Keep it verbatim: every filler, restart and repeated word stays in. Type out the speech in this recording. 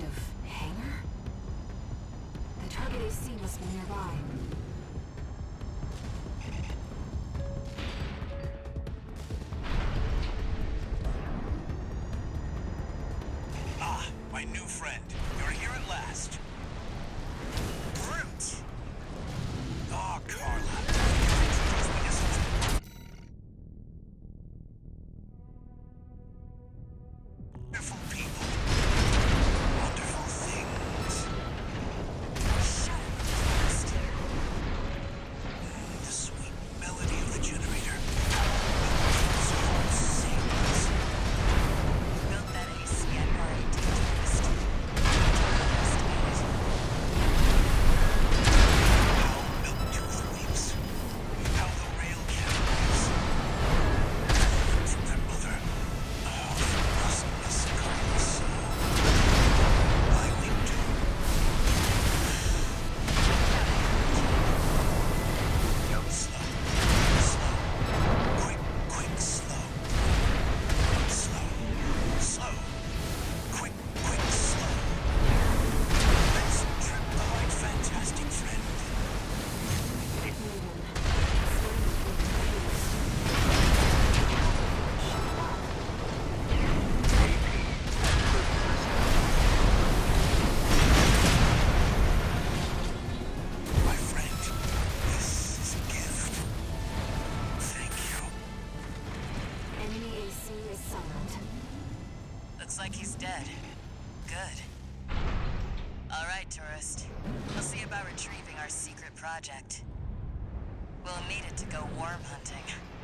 of hangar? The target A C must be nearby. Ah, my new friend. You're here at last. Brute! Oh, Carla. Wonderful people. Wonderful things. So fast. Mm, the sweet melody of the generator. So sings. Built that A C at R A D tourist. How Milktooth weeps. How the rail cannibals. From their mother. Oh, they must miss Carla's soul. I weep too. Go slow. Slow. Quick, quick, slow. Slow. Slow. Quick, quick, slow. Let's trip the light, fantastic friend. My friend, this is a gift. Thank you. Enemy A C is silent. Looks like he's dead. Good. All right, tourist. We'll see about retrieving our secret project. We'll need it to go worm hunting.